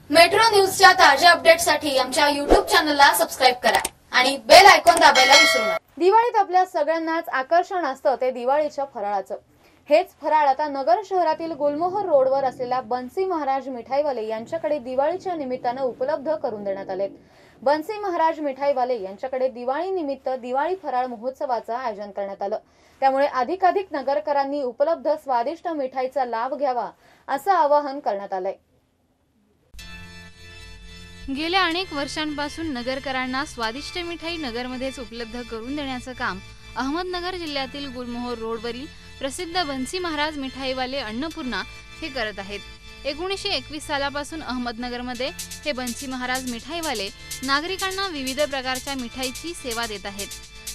Metro न्यूजच्या ताज्या अपडेट्ससाठी आमच्या YouTube चॅनलला सबस्क्राइब करा आणि बेल आयकॉन दाबायला विसरू नका। दिवाळीत आपल्या सगळ्यांनाच आकर्षण असतं ते दिवाळीच्या फराळाचं। हेच फराळ आता नगर शहरातील गुलमोहर रोडवर असलेल्या बन्सी महाराज मिठाईवाले यांच्याकडे दिवाळीच्या निमित्ताने उपलब्ध करून देण्यात आलेत। बन्सी महाराज मिठाईवाले यांच्याकडे दिवाळी निमित्त दिवाळी फराळ महोत्सवाचं आयोजन करण्यात आलं। त्यामुळे अधिकाधिक नगरकरांनी उपलब्ध स्वादिष्ट मिठाईचा लाभ घ्यावा असं आवाहन करण्यात आलंय। गेल्या अनेक वर्षांपासून नगरकरांना स्वादिष्ट मिठाई नगरमध्येच उपलब्ध करून देण्याचं काम अहमदनगर जिल्ह्यातील गुलमोहर रोडवरील प्रसिद्ध बन्सी महाराज मिठाईवाले अन्नपूर्णा हे करत आहेत। 1921 सालापासून अहमदनगरमध्ये हे बन्सी महाराज मिठाईवाले नागरिकांना विविध प्रकारच्या मिठाईची सेवा देत आहेत।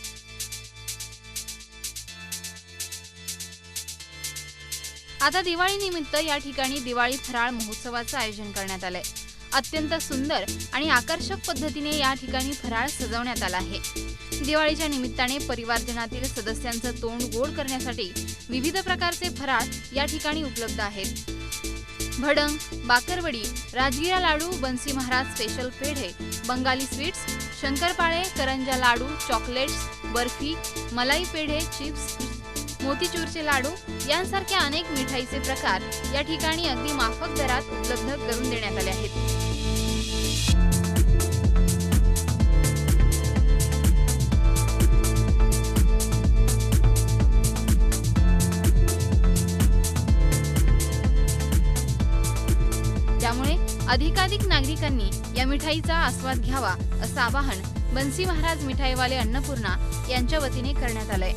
आता दिवाळी निमित्त या ठिकाणी दिवाळी फराळ महोत्सवाचं आयोजन करण्यात आलंय। अत्यंत सुंदर आणि आकर्षक पद्धतीने या ठिकाणी फराळ सजवण्यात आला आहे। दिवाळीच्या निमित्ताने परिवारजनातील सदस्यांचं तोंड गोड करण्यासाठी विविध प्रकारचे फराळ या ठिकाणी उपलब्ध आहेत। भडंग, बाकरवडी, राजगिरा लाडू, बन्सी महाराज स्पेशल पेढे, बंगाली स्वीट्स, शंकरपाळे, करंजा लाडू, चॉकलेट्स, बर्फी, मलाई पेढे, चिप्स, मोतीचूरचे लाडू यांसारखे अनेक मिठाईचे प्रकार या ठिकाणी अगदी माफक दरात उपलब्ध करून देण्यात आले आहेत। त्यामुळे अधिकाधिक नागरिकांनी या मिठाईचा आस्वाद घ्यावा असं आवाहन बन्सी महाराज मिठाईवाले अन्नपूर्णा यांच्या वतीने करण्यात आलंय।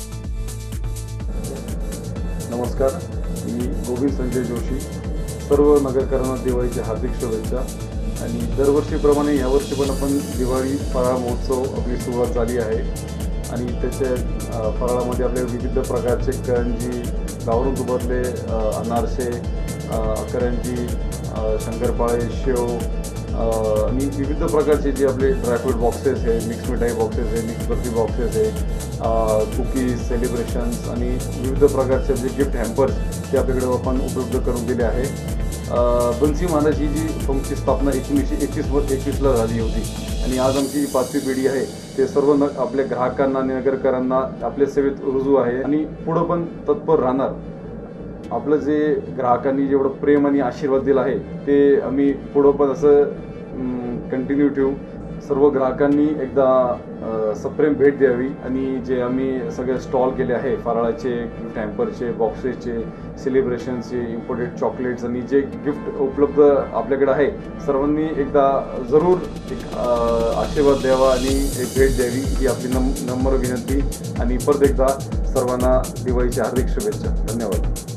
नमस्कार, मी गोविंद संजय जोशी। सर्व नगरकरांना दिवाळीच्या हार्दिक शुभेच्छा। आणि दरवर्षीप्रमाणे यावर्षी पण आपण दिवाळी फराळ महोत्सव आपली सुरुवात झाली आहे आणि त्याच्या फराळामध्ये आपले विविध प्रकारचे करंजी, गावरून तुपातले अनारसे, करंजी, शंकरपाळे, शेव आणि विविध प्रकारचे जे आपले ड्रायफ्रूट बॉक्सेस आहे, मिक्स मिठाई बॉक्सेस आहे, मिक्स बर्फी बॉक्सेस आहे, कुकीज, सेलिब्रेशन्स आणि विविध प्रकारचे जे गिफ्ट हॅम्पर्स ते आपल्याकडे आपण उपलब्ध करून दिले आहे। बन्सी महाराज ही जी फर्मची स्थापना 1921ला झाली होती आणि आज आमची जी 5वी पिढी आहे ते सर्व आपल्या ग्राहकांना आणि नगरकरांना आपल्या सेवेत रुजू आहे आणि पुढं पण तत्पर राहणार। आपलं जे ग्राहकांनी जेवढं प्रेम आणि आशीर्वाद दिला आहे ते आम्ही पुढं पण असं कंटिन्यू ठेवू। सर्व ग्राहकांनी एकदा सप्रेम भेट द्यावी आणि जे आम्ही सगळे स्टॉल केले आहे फराळाचे, गिफ्ट हॅम्परचे, बॉक्सेसचे, सेलिब्रेशनचे, इम्पोर्टेड चॉकलेट्स आणि जे गिफ्ट उपलब्ध आपल्याकडे आहे सर्वांनी एकदा जरूर एक आशीर्वाद द्यावा आणि एक भेट द्यावी ही आपली नम्र विनंती। आणि परत एकदा सर्वांना दिवाळीच्या हार्दिक शुभेच्छा। धन्यवाद।